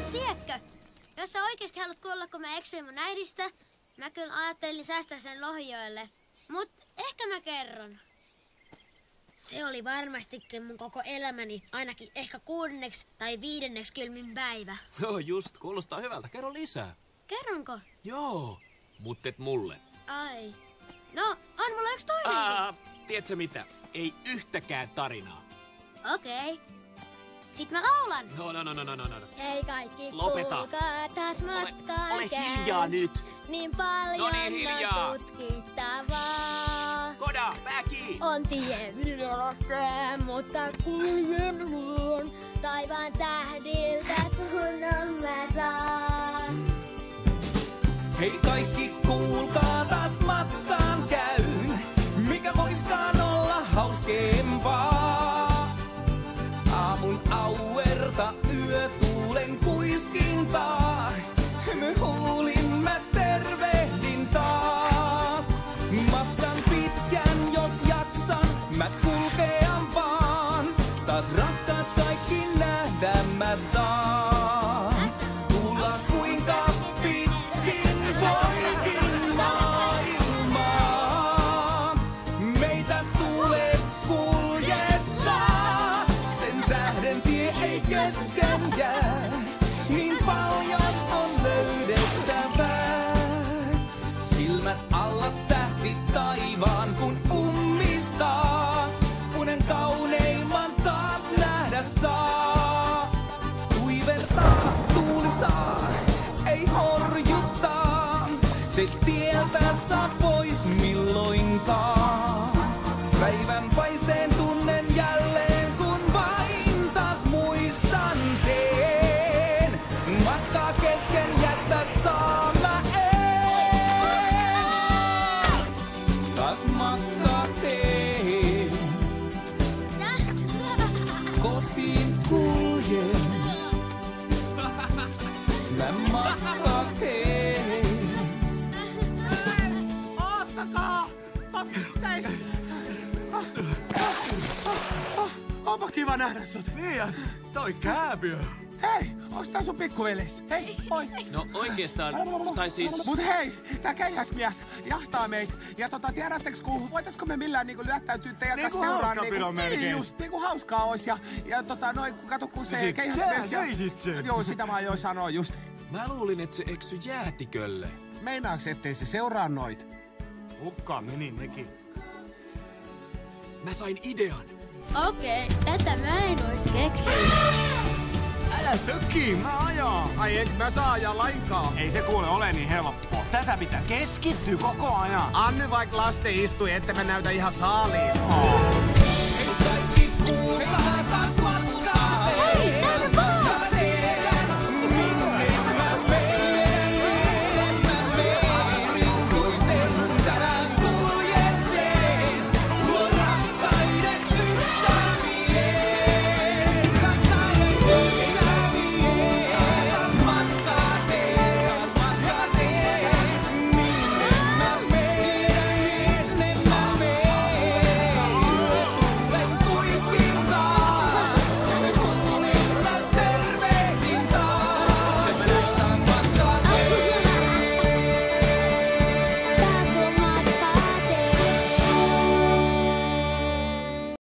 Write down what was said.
Tiedätkö, jos sä oikeesti haluat kuolla, kun mä eksyin mun äidistä, mä kyllä ajattelin säästää sen Lohijoelle. Mut ehkä mä kerron. Se oli varmastikin mun koko elämäni, ainakin ehkä 6. tai 5. kylmin päivä. Joo, just. Kuulostaa hyvältä. Kerro lisää. Kerronko? Joo, mut et mulle. Ai. No, on mulla yksi toinenkin. Tiedätkö mitä? Ei yhtäkään tarinaa. Okei. Sitten mä laulan. No. Hei kaikki, Lopeta. kuulkaa taas matkaan Ole hiljaa nyt. Niin paljon No niin, hiljaa. on tutkittavaa. Koda, pää kiinni. On tie vieressä, mutta kuljen luon. Taivaan tähdiltä suunnan mä saan. Hei kaikki, kuulkaa taas matkaan käyn. Mikä voiskaan olla hauskempaa? Aamun auerta yötuulen kuiskintaa. Me huulimme tervehdin taas. Matkan pitkän, jos jaksan, mä kulkean vaan. Taas rakkaat kaikki nähdä mä saan. Kuulla kuinka pitkin voikin maailmaa. Meitä tulet kuljettaa. Sen tähden tie ei kesken jää. Niin paljon on löydettävää. Silmät alla tähti taivaan kun ummistaa. Unen kauneimman taas nähdä saa. Tuivertaa, tuuli saa, ei horjuttaa. Se tieltä saa pois milloinkaan. Päivän paisteen tunnen jälleen kun vain taas muistan sen. Matkaa kesken jättä saa mä en. Taas matkaa teen. Kotiin kuljen. Mä matkaa teen. Oottakaa! Seis! Onpa kiva nähdä sut. Niin, toi Kääpiö. Hei, onks tää sun pikkuvelis? Hei, moi! No oikeastaan, tai siis... Mut hei, tää keihäsmies jahtaa meitä. Ja tiedättekö voitaisko me millään niinku lyöttäytyä teidän Niinku kanssa seuraan? hauskapidon melkein. Niin just, niinku hauskaa ois. Ja kato kun se keihäsmies... Sä söisit sen. Joo, sitä mä ajoin sanoa just. Mä luulin, että se eksy jäätikölle. Meinaaks ettei se seuraa noit? Hukkaan meni nekin. Mä sain idean. Okei, tätä mä en ois keksinyt. Älä tökii, mä ajaa. Ai en mä saa ajaa lainkaan. Ei se kuule ole niin helppoa. Tässä pitää keskittyä koko ajan. Anny vaikka lasten istui, ette mä näytä ihan saaliin.